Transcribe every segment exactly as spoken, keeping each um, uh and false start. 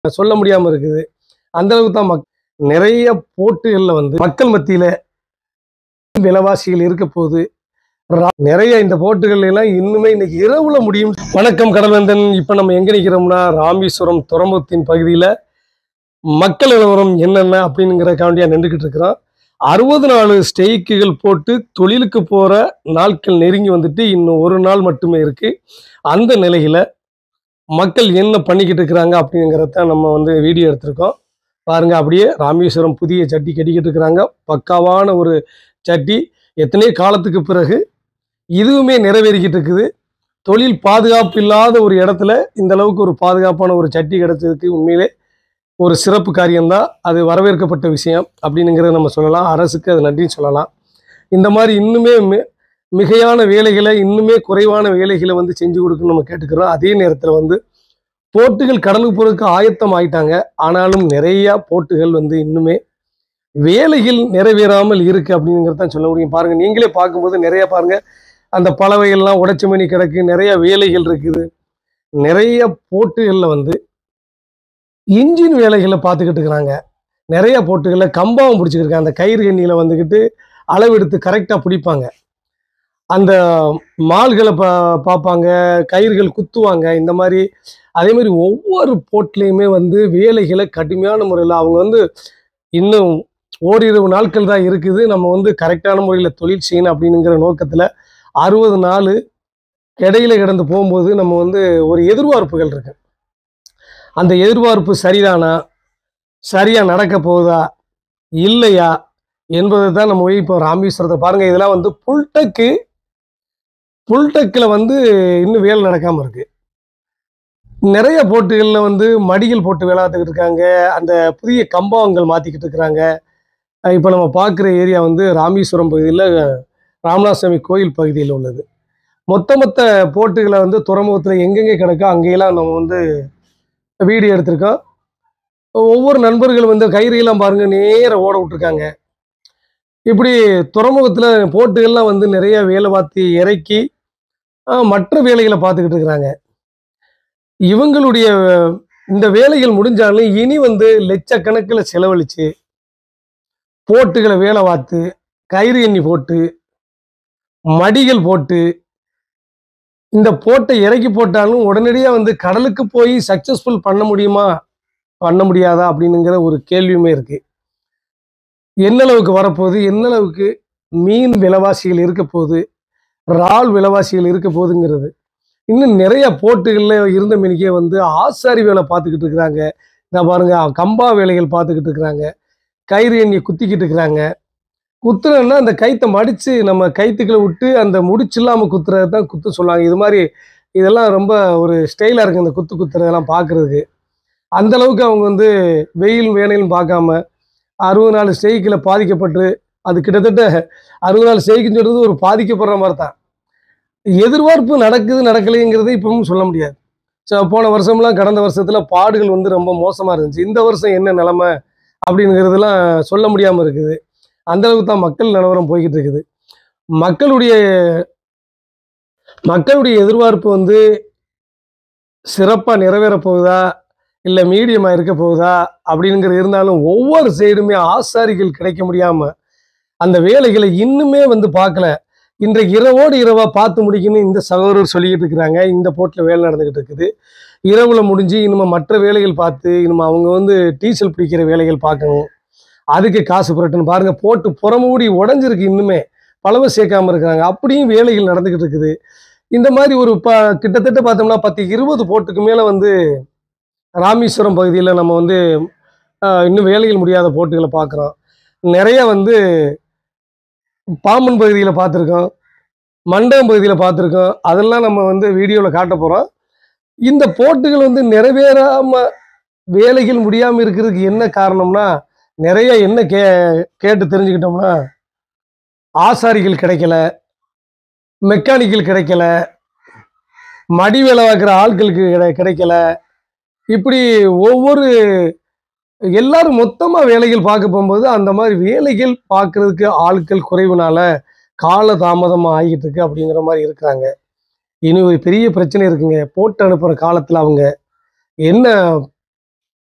சொல்ல முடியாம இருக்குது. அந்த அளவுக்கு தான் மக் நிறைய போட்டுகள்ல வந்து மக்கள் மத்தியில விலைவாசிகள் இருக்க போகுது. நிறைய இந்த போட்டுகள் எல்லாம் இன்னுமே இன்னைக்கு இரவுல முடியும். வணக்கம் கடல்வேந்தன். இப்ப நம்ம எங்க நிக்கிறோம்னா ராமேஸ்வரம் துறைமுகத்தின் பகுதியில மக்கள் நிலவரம் என்னென்ன அப்படிங்கிறக்காண்டியா நின்றுகிட்டு இருக்கிறோம். அறுபது நாலு ஸ்டெய்க்குகள் போட்டு தொழிலுக்கு போற நாட்கள் நெருங்கி வந்துட்டு இன்னும் ஒரு நாள் மட்டுமே இருக்கு. அந்த நிலையில மக்கள் என்ன பண்ணிக்கிட்டு இருக்கிறாங்க அப்படிங்கிறத நம்ம வந்து வீடியோ எடுத்திருக்கோம். பாருங்க, அப்படியே ராமேஸ்வரம் புதிய சட்டி கட்டிக்கிட்டு இருக்கிறாங்க. பக்காவான ஒரு சட்டி. எத்தனையோ காலத்துக்கு பிறகு இதுவுமே நிறைவேறிக்கிட்டு இருக்குது. தொழில் பாதுகாப்பு இல்லாத ஒரு இடத்துல இந்த அளவுக்கு ஒரு பாதுகாப்பான ஒரு சட்டி கிடைச்சதுக்கு உண்மையிலே ஒரு சிறப்பு காரியம்தான். அது வரவேற்கப்பட்ட விஷயம் அப்படிங்கிறத நம்ம சொல்லலாம். அரசுக்கு அது நன்றின்னு சொல்லலாம். இந்த மாதிரி இன்னுமே மிகையான வேலைகளை, இன்னுமே குறைவான வேலைகளை வந்து செஞ்சு கொடுக்கணும்னு நம்ம கேட்டுக்கிறோம். அதே நேரத்தில் வந்து போட்டுகள் கடலுக்கு போறதுக்கு ஆயத்தம் ஆயிட்டாங்க. ஆனாலும் நிறைய போட்டுகள் வந்து இன்னுமே வேலைகள் நிறைவேறாமல் இருக்கு அப்படிங்கிறதான் சொல்ல முடியும். பாருங்க, நீங்களே பார்க்கும்போது நிறைய பாருங்க, அந்த பலவைகள்லாம் உடைச்சு மணி கிடக்கு. நிறைய வேலைகள் இருக்குது. நிறைய போட்டுகள்ல வந்து இன்ஜின் வேலைகளை பார்த்துக்கிட்டு இருக்கிறாங்க. நிறைய போட்டுகள்ல கம்பாவும் பிடிச்சிக்கிட்டு இருக்காங்க. அந்த கயிறு எண்ணியில வந்துக்கிட்டு அளவெடுத்து கரெக்டாக பிடிப்பாங்க. அந்த மால்களை பா பார்ப்பாங்க, கயிறுகள் குத்துவாங்க. இந்த மாதிரி அதே மாதிரி ஒவ்வொரு போட்லேயுமே வந்து வேலைகளை கடுமையான முறையில் அவங்க வந்து இன்னும் ஓரிரு நாட்கள் தான் இருக்குது. நம்ம வந்து கரெக்டான முறையில் தொழில் செய்யணும் அப்படிங்கிற நோக்கத்தில் அறுபது நாள் இடையில கிடந்து போகும்போது நம்ம வந்து ஒரு எதிர்பார்ப்புகள் இருக்கு. அந்த எதிர்பார்ப்பு சரிதானா, சரியா நடக்க போகுதா இல்லையா என்பதை தான் நம்ம இப்போ ராமேஸ்வரத்தை பாருங்க. இதெல்லாம் வந்து புல்டெக்கு புல்டெக்கில் வந்து இன்னும் வேலை நடக்காமல் இருக்கு. நிறைய போட்டுகளில் வந்து மடிகள் போட்டு வேலை பார்த்துக்கிட்டு இருக்காங்க. அந்த புதிய கம்பங்கள் மாற்றிக்கிட்டு இருக்கிறாங்க. இப்போ நம்ம பார்க்குற ஏரியா வந்து ராமேஸ்வரம் பகுதியில் ராமநாதசாமி கோயில் பகுதியில் உள்ளது. மொத்த மொத்த போட்டுகளை வந்து துறைமுகத்தில் எங்கெங்கே கிடக்கோ அங்கேயெல்லாம் நம்ம வந்து வீடியோ எடுத்திருக்கோம். ஒவ்வொரு நண்பர்கள் வந்து கயிறையெல்லாம் பாருங்க நேர ஓட விட்டுருக்காங்க. இப்படி துறைமுகத்தில் போட்டுகள்லாம் வந்து நிறைய வேலை பார்த்து இறக்கி மற்ற வேலைகளை பார்த்துக்கிட்டு இருக்கிறாங்க. இவங்களுடைய இந்த வேலைகள் முடிஞ்சாலும் இனி வந்து லட்சக்கணக்கில் செலவழிச்சு போட்டுகளை வேலை பார்த்து கயிறு எண்ணி போட்டு மடிகள் போட்டு இந்த போட்டை இறக்கி போட்டாலும் உடனடியாக வந்து கடலுக்கு போய் சக்சஸ்ஃபுல் பண்ண முடியுமா பண்ண முடியாதா அப்படின்னுங்கிற ஒரு கேள்வியுமே இருக்கு. என்ன அளவுக்கு வரப்போகுது, என்ன அளவுக்கு மீன் விலைவாசிகள் இருக்க போகுது, இறால் விலைவாசிகள் இருக்க போகுதுங்கிறது. இன்னும் நிறைய போட்டுகளில் இருந்த மீனுக்கே வந்து ஆசாரி வேலை பார்த்துக்கிட்டு இருக்கிறாங்க. நான் பாருங்க, கம்பா வேலைகள் பார்த்துக்கிட்டு இருக்கிறாங்க. கயிறு எண்ணி குத்திக்கிட்டு இருக்கிறாங்க. குத்துறன்னா அந்த கைத்தை மடித்து நம்ம கைத்துக்களை விட்டு அந்த முடிச்சு இல்லாமல் குத்துறது தான் குத்து சொல்லுவாங்க. இது மாதிரி இதெல்லாம் ரொம்ப ஒரு ஸ்டைலாக இருக்குது இந்த குத்து குத்துறதெல்லாம் பார்க்குறதுக்கு. அந்த அளவுக்கு அவங்க வந்து வெயில் வேணையிலும் பார்க்காம அறுபது நாலு ஸ்டெய்க்கில் பாதிக்கப்பட்டு அது கிட்டத்தட்ட அறுபது நாலு ஸ்டெய்க்குன்னு சொல்கிறது ஒரு பாதிக்கப்படுற மாதிரி தான். எதிர்பார்ப்பு நடக்குது நடக்கலைங்கிறது இப்பவும் சொல்ல முடியாது. ஸோ போன வருஷம்லாம் கடந்த வருஷத்தில் பாடுகள் வந்து ரொம்ப மோசமாக இருந்துச்சு. இந்த வருஷம் என்ன நிலைமை அப்படிங்கிறதுலாம் சொல்ல முடியாமல் இருக்குது. அந்த அளவுக்கு தான் மக்கள் நிலவரம் போய்கிட்டு இருக்குது. மக்களுடைய மக்களுடைய எதிர்பார்ப்பு வந்து சிறப்பாக நிறைவேற போகுதா இல்லை மீடியமாக இருக்க போகுதா அப்படிங்கிறது இருந்தாலும் ஒவ்வொரு சைடுமே ஆசாரிகள் கிடைக்க முடியாமல் அந்த வேலைகளை இன்னுமே வந்து பார்க்கல. இன்றைக்கு இரவோடு இரவாக பார்த்து முடிக்கணும்னு இந்த சகோதரர் சொல்லிக்கிட்டு இருக்கிறாங்க. இந்த போட்டில் வேலை நடந்துக்கிட்டு இருக்குது. இரவில் முடிஞ்சு இனிமே மற்ற வேலைகள் பார்த்து இனிமே அவங்க வந்து டீசல் பிடிக்கிற வேலைகள் பார்க்கணும். அதுக்கு காசு புரட்டுன்னு பாருங்க, போட்டு புறமூடி உடஞ்சிருக்கு. இன்னுமே பலவை சேர்க்காம இருக்கிறாங்க. அப்படியும் வேலைகள் நடந்துக்கிட்டு இருக்குது. இந்த மாதிரி ஒரு ப கிட்டத்தட்ட பார்த்தோம்னா பத்து இருபது போட்டுக்கு மேலே வந்து ராமேஸ்வரம் பகுதியில் நம்ம வந்து இன்னும் வேலைகள் முடியாத போட்டுகளை பார்க்குறோம். நிறைய வந்து பாம்பன் பகுதியில் பார்த்துருக்கோம், மண்டபம் பகுதியில் பார்த்துருக்கோம். அதெல்லாம் நம்ம வந்து வீடியோவில் காட்ட போகிறோம். இந்த போட்டுகள் வந்து நிறைவேறாமல் வேலைகள் முடியாமல் இருக்கிறதுக்கு என்ன காரணம்னா நிறைய என்ன கே கேட்டு தெரிஞ்சுக்கிட்டோம்னா ஆசாரிகள் கிடைக்கல, மெக்கானிக்கல் கிடைக்கல, மடி வேலை பார்க்குற ஆட்களுக்கு கிடை கிடைக்கல இப்படி ஒவ்வொரு எல்லாரும் மொத்தமாக வேலைகள் பார்க்க போகும்போது அந்த மாதிரி வேலைகள் பார்க்குறதுக்கு ஆட்கள் குறைவுனால கால தாமதமாக ஆகிட்டு இருக்கு அப்படிங்கிற மாதிரி இருக்கிறாங்க. இனி ஒரு பெரிய பிரச்சனை இருக்குங்க. போட்டு அனுப்புகிற காலத்தில் அவங்க என்ன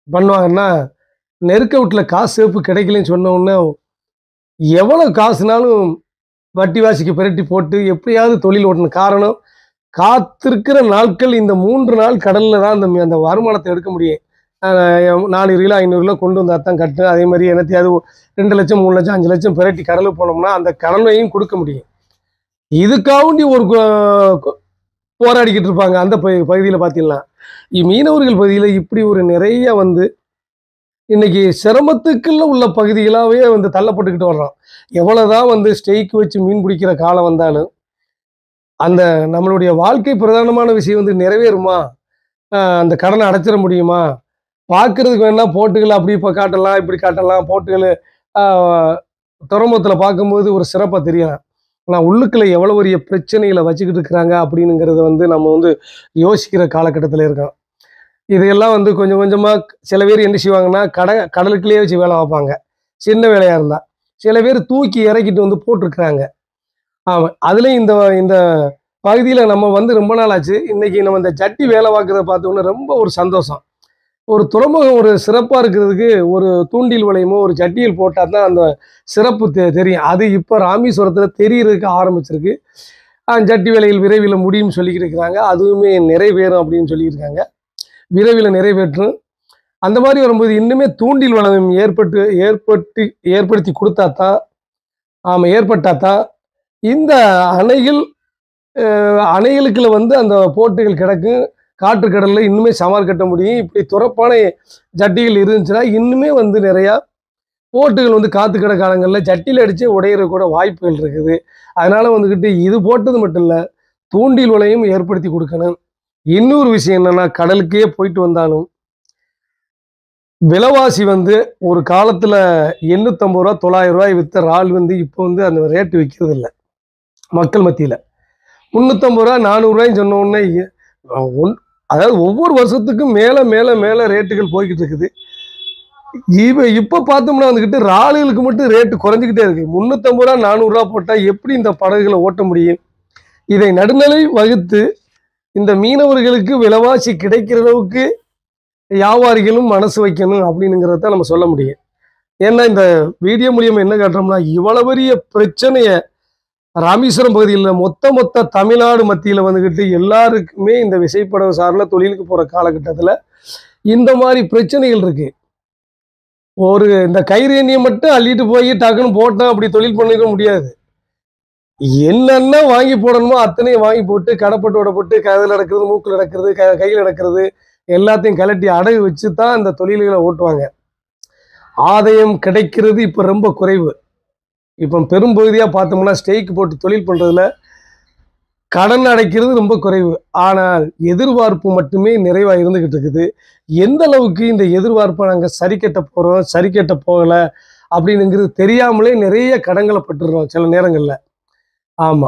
பண்ணுவாங்கன்னா, நெருக்க வீட்ல காசு சேப்பு கிடைக்கலன்னு சொன்ன உடனே, எவ்வளவு காசுனாலும் வட்டி வாசிக்கு பிரட்டி போட்டு எப்படியாவது தொழில் ஓட்டணும். காரணம், காத்திருக்கிற நாட்கள் இந்த மூன்று நாள் கடல்ல தான் அந்த அந்த வருமானத்த எடுக்க முடியும். அ நானூறு கிலோ, ஐநூறு கிலோ கொண்டு வந்தா தான் கட்டு. அதே மாரி என்னத்தையாவது ரெண்டு லட்சம், மூணு லட்சம், அஞ்சு லட்சம் பிரட்டி கடலுக்கு போனோம்னா, அந்த கடனையும் குடுக்க முடியும். இதுக்காண்டி ஒரு கொ கொ போராடிக்கிட்டு இருப்பாங்க. அந்த ப பகுதியில பார்த்தீங்கன்னா, மீனவர்கள் பகுதியில இப்படி ஒரு நிறைய வந்து இன்னைக்கு சிரமத்துக்குள்ள உள்ள பகுதிகளாவே வந்து தள்ளப்பட்டுக்கிட்டு வர்றோம். எவ்வளவுதான் வந்து ஸ்டெய்க் வச்சு மீன் பிடிக்கிற காலம் வந்தாலும், அந்த நம்மளுடைய வாழ்க்கை பிரதானமான விஷயம் வந்து நிறைவேறுமா? அ அந்த கடன அடைச்சிட முடியுமா? பார்க்கறதுக்கு வேணா போட்டுகள அப்படி இப்ப காட்டலாம், இப்படி காட்டலாம். போட்டுகள அ துறைமுகத்தில பார்க்கும்போது ஒரு சிறப்பா தெரியலாம். ஆனா உள்ளுக்குள்ள எவ்வளவு பெரிய பிரச்சனைகள வச்சுக்கிட்டு இருக்கிறாங்க அப்படிங்கிறத வந்து நம்ம வந்து யோசிக்கிற காலகட்டத்தில இருக்கோம். இதையெல்லாம் வந்து கொஞ்சம் கொஞ்சமா சில பேர் என்ன செய்வாங்கன்னா, கட கடலுக்குள்ளேயே வச்சு வேலை பார்ப்பாங்க. சின்ன வேலையா இருந்தா. சில பேர் தூக்கி இறக்கிட்டு வந்து போட்டுருக்காங்க. ஆமா. அதுலயும் இந்த இந்த பகுதியில நம்ம வந்து ரொம்ப நாள் ஆச்சு. இன்னைக்கு நம்ம இந்த ஜட்டி வேலை பார்க்கிறத பார்த்தோனே ரொம்ப ஒரு சந்தோஷம். ஒரு துறைமுகம் ஒரு சிறப்பா இருக்கிறதுக்கு ஒரு தூண்டில் வலையமோ, ஒரு ஜட்டியில் போட்டா தான் அந்த சிறப்பு தெ தெரியும். அது இப்ப ராமேஸ்வரத்தில தெரியறதுக்கு ஆரம்பிச்சிருக்கு. அ ஜட்டி வேலைகள் விரைவில முடியும்னு சொல்லிக்கிட்டு இருக்கிறாங்க. அதுவுமே நிறைவேறும் அப்படின்னு சொல்லியிருக்காங்க. விரைவில நிறைவேற்றும். அந்த மாரி வரும்போது இன்னுமே தூண்டில் வளம் ஏற்பட்டு ஏற்பட்டு ஏற்படுத்தி குடுத்தா தான் ஆமா ஏற்பட்டா தான் இந்த அணைகள் அ அணைகளுக்குள்ள வந்து அந்த போட்டுகள் கிடக்கும். காற்று கடல்ல இன்னுமே சமார் கட்ட முடியும். இப்படி துறப்பான ஜட்டிகள் இருந்துச்சுன்னா, இன்னுமே வந்து நிறையா போட்டுகள் வந்து காத்து கிட காலங்கள்ல ஜட்டில அடிச்சே உடையற கூட வாய்ப்புகள் இருக்குது. அதனால வந்துகிட்டு இது போட்டது மட்டும் இல்ல, தூண்டில் வலையும் ஏற்படுத்தி குடுக்கணும். இன்னொரு விஷயம் என்னன்னா, கடலுக்கே போயிட்டு வந்தாலும் விலைவாசி வந்து ஒரு காலத்துல ரூ. எண்ணூற்று ஐம்பது ரூபாய் தொள்ளாயிரம் ரூபாய் வித்த இறால் வந்து இப்போ வந்து அந்த ரேட் விக்கிறது இல்ல. மக்கள் மத்தியில. முன்னூற்று ஐம்பது ரூபாய் நானூறு ரூபாய்ன்னு சொன்ன உடனே எ ஒன் அதாவது ஒவ்வொரு வருஷத்துக்கும் மேல மேல மேல ரேட்டுகள் போய்க்கிட்டு இருக்குது. இவ இப்ப பார்த்தோம்னா வந்துகிட்டு இறாலுகளுக்கு மட்டும் ரேட் குறைஞ்சுக்கிட்டே இருக்கு. முன்னூற்று ஐம்பது ரூபாய் நானூறு ரூபாய் போட்டா எப்படி இந்த படகுகள ஓட்ட முடியும்? இதை நடுநிலை வகுத்து இந்த மீனவர்களுக்கு விலைவாசி கிடைக்கிற அளவுக்கு வியாபாரிகளும் மனசு வைக்கணும் அப்படிங்கிறத நம்ம சொல்ல முடியும். ஏன்னா இந்த வீடியோ மூலியமா என்ன காட்டுறோம்னா, இவ்வளவு பெரிய பிரச்சனைய ராமேஸ்வரம் பகுதியில மொத்த மொத்த தமிழ்நாடு மத்தியில வந்துகிட்டு எல்லாருக்குமே இந்த விசைப்படகு சார்ந்த தொழிலுக்கு போற காலகட்டத்துல இந்த மாதிரி பிரச்சனைகள் இருக்கு. ஒரு இந்த கயிறு எண்ணிய மட்டும் அள்ளிட்டு போய் டக்குன்னு போட்டோம் அப்படி தொழில் பண்ணிக்க முடியாது. என்னென்ன வாங்கி போடணுமோ அத்தனையும் வாங்கி போட்டு கடப்பட்டோட போட்டு கதில் நடக்கிறது, மூக்குல நடக்கிறது, க கையில் நடக்கிறது எல்லாத்தையும் கலட்டி அடகு வச்சு தான் இந்த தொழில்களை ஓட்டுவாங்க. ஆதாயம் கிடைக்கிறது இப்ப ரொம்ப குறைவு. இப்ப பெரும்பகுதியா பார்த்தோம்னா ஸ்டெய்க் போட்டு தொழில் பண்றதுல கடன் அடைக்கிறது ரொம்ப குறைவு. ஆனால் எதிர்பார்ப்பு மட்டுமே நிறைவா இருந்துகிட்டு இருக்குது. எந்த அளவுக்கு இந்த எதிர்பார்ப்பை நாங்க சரி கட்ட போறோம், சரி கட்ட போகல அப்படிங்கிறது தெரியாமலே நிறைய கடன்கள பட்டுறோம் சில நேரங்கள்ல. ஆமா.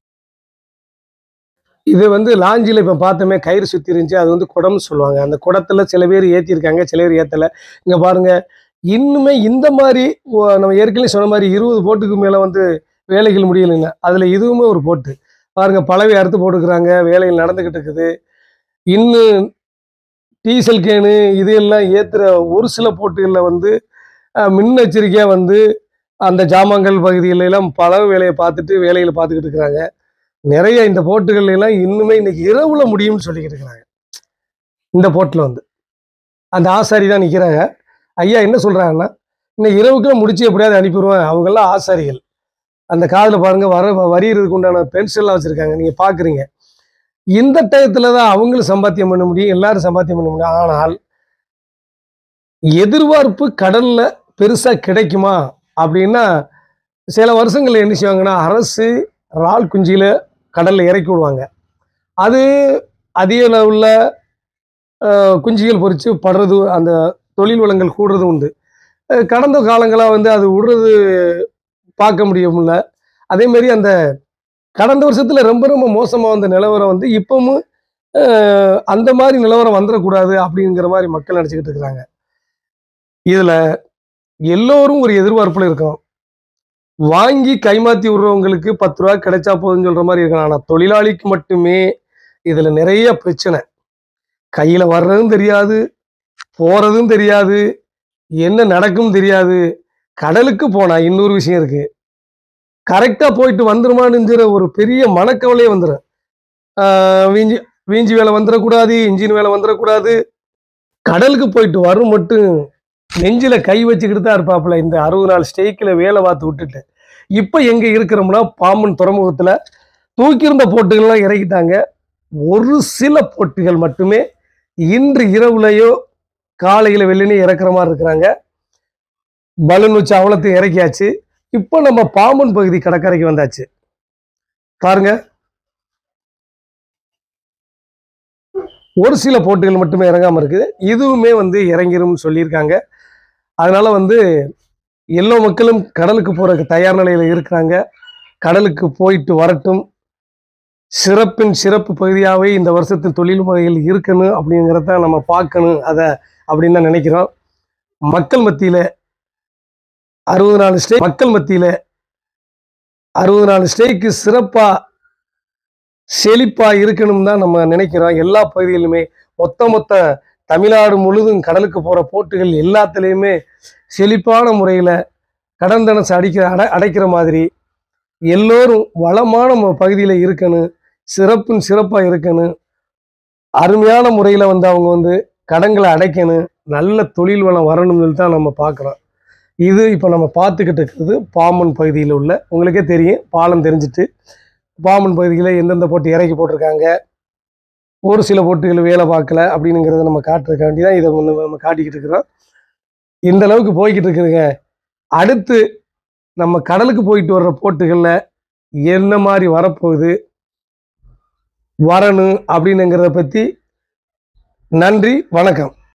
இது வந்து லாஞ்சில இப்ப பார்த்தோமே கயிறு சுத்தி இருந்துச்சு. அது வந்து குடம்னு சொல்லுவாங்க. அந்த குடத்துல சில பேர் ஏத்தியிருக்காங்க, சில பேர் ஏத்தல. இங்க பாருங்க, இன்னுமே இந்த மாரி ஒ நம்ம ஏற்கனவே சொன்ன மாரி இருபது போட்டுக்கு மேல வந்து வேலைகள் முடியலைங்க. அதுல இதுவுமே ஒரு போட்டு. பாருங்க பலவை அறுத்து போட்டுருக்காங்க. வேலைகள் நடந்துகிட்டு இருக்குது. இன்னும் டீசல் கேனு இது எல்லாம் ஏத்துற ஒரு சில போட்டுகள்ல வந்து அ முன்னெச்சரிக்கையா வந்து அந்த ஜாமான்கள் பகுதியில எல்லாம் பலவை வேலைய பார்த்துட்டு வேலைகள பார்த்துக்கிட்டு இருக்கிறாங்க. நிறைய இந்த போட்டுகள் எல்லாம் இன்னுமே இன்னைக்கு இரவுல முடியும்னு சொல்லிக்கிட்டு இருக்கிறாங்க. இந்த போட்ல வந்து. அந்த ஆசாரி தான் நிக்கிறாங்க. ஐயா என்ன சொல்றாங்கன்னா, இன்னைக்கு இரவுக்குள்ள முடிச்சு எப்படியாவது அனுப்பிருவேன். அவங்கெல்லாம் ஆசாரிகள். அந்த காதுல பாருங்க வர வரியிறதுக்கு உண்டான பென்சில்லாம் வச்சிருக்காங்க. நீங்க பார்க்குறீங்க. இந்த டயத்துல தான் அவங்களும் சம்பாத்தியம் பண்ண முடியும். எல்லாரும் சம்பாத்தியம் பண்ண முடியும். ஆனால் எதிர்பார்ப்பு கடல்ல பெருசா கிடைக்குமா? அப்படின்னா, சில வருஷங்கள்ல என்ன செய்வாங்கன்னா, அரசு இறால் குஞ்சுகள கடல்ல இறக்கி விடுவாங்க. அது அதிக அளவுல அ குஞ்சுகள் பொரிச்சு படுறது அந்த தொழில் வளங்கள் கூடுறது உண்டு. அ கடந்த காலங்களா வந்து அது விடுறது பார்க்க முடியும்ல. அதே மாரி அந்த கடந்த வருஷத்துல ரொம்ப ரொம்ப மோசமா வந்த நிலவரம் வந்து இப்பவும் அ அந்த மாரி நிலவரம் வந்துறக்கூடாது அப்படிங்கிற மாரி மக்கள் நெனச்சுக்கிட்டு இருக்கிறாங்க. இதுல எல்லோரும் ஒரு எதிர்பார்ப்புல இருக்கோம். வாங்கி கைமாத்தி விடுறவங்களுக்கு ரூ. பத்து கிடைச்சா போதும்ன்னு சொல்ற மாரி இருக்கலாம். ஆனா தொழிலாளிக்கு மட்டுமே இதுல நிறைய பிரச்சனை. கையில வர்றதும் தெரியாது. போறதும் தெரியாது, என்ன நடக்கும் தெரியாது. கடலுக்கு போனா இன்னொரு விஷயம் இருக்கு. கரெக்டா போயிட்டு வந்துருமானுங்கிற ஒரு பெரிய மனக்கவலையே வந்துரும். ஆ வீஞ்சி வீஞ்சி வேலை வந்துரக்கூடாது, இன்ஜின் வேலை வந்துரக்கூடாது. கடலுக்கு போயிட்டு வரும் மட்டும் நெஞ்சில கை வச்சுக்கிட்டு தான் இருப்பாப்புல. இந்த அறுபது நாள் ஸ்டேக்கில வேலை பார்த்து விட்டுட்டு. இப்ப எங்க இருக்கிறோம்னா, பாம்பன் துறைமுகத்துல தூக்கியிருந்த போட்டுகள்லாம் இறக்கிட்டாங்க. ஒரு சில போட்டுகள் மட்டுமே இன்று இரவுலயோ, காலையில வெள்ளனே இறக்குற மாரி இருக்கிறாங்க. பலூன் வச்சு அவ்வளத்தையும் இறக்கியாச்சு. இப்ப நம்ம பாம்பன் பகுதி கடற்கரைக்கு வந்தாச்சு. பாருங்க. ஒரு சில போட்டுகள் மட்டுமே இறங்காம இருக்குது. இதுவுமே வந்து இறங்கிரும்னு சொல்லியிருக்காங்க. அதனால வந்து எல்லா மக்களும் கடலுக்கு போறதுக்கு தயார் நிலையில இருக்கிறாங்க. கடலுக்கு போயிட்டு வரட்டும். சிறப்பின் சிறப்பு பகுதியாவே இந்த வருஷத்தின் தொழில் முறைகள் இருக்கணும் அப்படிங்கிறத நம்ம பார்க்கணும் அத அப்படின்னு தான் நினைக்கிறோம். மக்கள் மத்தியில அறுபது நாள் ஸ்டே மக்கள் மத்தியில அறுபது நாள் ஸ்டேக்கு சிறப்பா செழிப்பா இருக்கணும் தான் நம்ம நினைக்கிறோம். எல்லா பகுதிகளிலுமே மொத்த மொத்த தமிழ்நாடு முழுதும் கடலுக்கு போற போட்டுகள் எல்லாத்துலேயுமே செழிப்பான முறையில கடன் தனசு அடிக்கிற அடை அடைக்கிற மாதிரி எல்லோரும் வளமான பகுதியில இருக்கணும். சிறப்புன்னு சிறப்பா இருக்கணும். அருமையான முறையில வந்து அவங்க வந்து கடன்களை அடைக்கணும். நல்ல தொழில் வளம் வரணும்னு தான் நம்ம பார்க்குறோம். இது இப்போ நம்ம பார்த்துக்கிட்டு இருக்கிறது பாம்பன் பகுதியில் உள்ள உங்களுக்கே தெரியும். பாலம் தெரிஞ்சுட்டு பாம்பன் பகுதியில் எந்தெந்த போட்டு இறக்கி போட்டிருக்காங்க, ஒரு சில போட்டுகள் வேலை பார்க்கல அப்படிங்கிறத நம்ம காட்டுறதுக்காண்டி தான் இதை நம்ம காட்டிக்கிட்டு இருக்கிறோம். இந்த அளவுக்கு போய்கிட்டு இருக்குதுங்க. அடுத்து நம்ம கடலுக்கு போயிட்டு வர்ற போட்டுகளில் என்ன மாதிரி வரப்போகுது வரணும் அப்படின்னுங்கிறத பற்றி நன்றி, வணக்கம்.